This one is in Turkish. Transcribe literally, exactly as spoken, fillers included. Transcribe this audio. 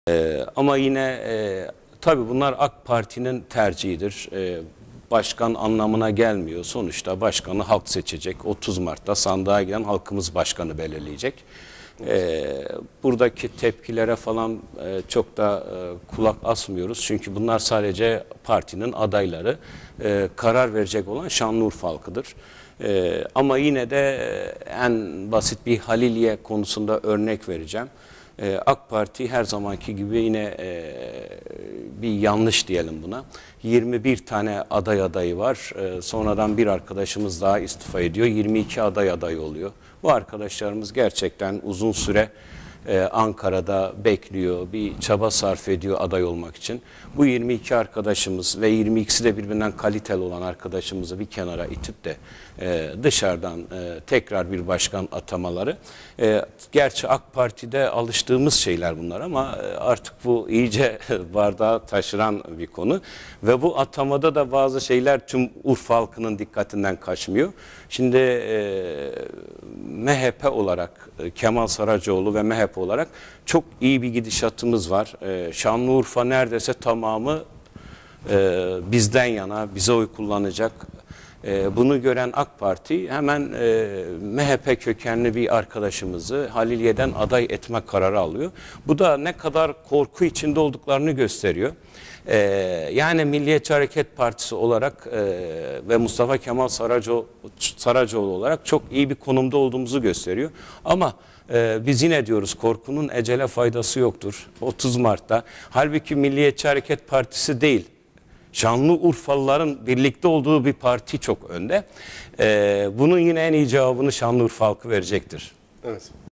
Ee, ama yine e, tabii bunlar AK Parti'nin tercihidir. Ee, başkan anlamına gelmiyor. Sonuçta başkanı halk seçecek. otuz Mart'ta sandığa giden halkımız başkanı belirleyecek. Ee, buradaki tepkilere falan e, çok da e, kulak asmıyoruz. Çünkü bunlar sadece partinin adayları. E, karar verecek olan Şanlıurfa halkıdır. E, ama yine de en basit bir Haliliye konusunda örnek vereceğim. AK Parti her zamanki gibi yine e, bir yanlış diyelim buna. yirmi bir tane aday adayı var. E, sonradan bir arkadaşımız daha istifa ediyor. yirmi iki aday adayı oluyor. Bu arkadaşlarımız gerçekten uzun süre e, Ankara'da bekliyor. Bir çaba sarf ediyor aday olmak için. Bu yirmi iki arkadaşımız ve yirmi ikisi de birbirinden kaliteli olan arkadaşımızı bir kenara itip de e, dışarıdan e, tekrar bir başkan atamaları. E, gerçi AK Parti'de alıştığımız şeyler bunlar ama artık bu iyice bardağı taşıran bir konu. Ve bu atamada da bazı şeyler tüm Urfa halkının dikkatinden kaçmıyor. Şimdi e, M H P olarak Kemal Saracoğlu ve M H P olarak çok iyi bir gidişatımız var. E, Şanlıurfa neredeyse tamamı e, bizden yana, bize oy kullanacak. E, bunu gören AK Parti hemen e, M H P kökenli bir arkadaşımızı Haliliye'den aday etme kararı alıyor. Bu da ne kadar korku içinde olduklarını gösteriyor. Ee, yani Milliyetçi Hareket Partisi olarak e, ve Mustafa Kemal Saracoğlu, Saracoğlu olarak çok iyi bir konumda olduğumuzu gösteriyor. Ama e, biz yine diyoruz korkunun ecele faydası yoktur. otuz Mart'ta halbuki Milliyetçi Hareket Partisi değil, Şanlıurfalıların birlikte olduğu bir parti çok önde. Ee, bunun yine en iyi cevabını Şanlıurfa halkı verecektir. Evet.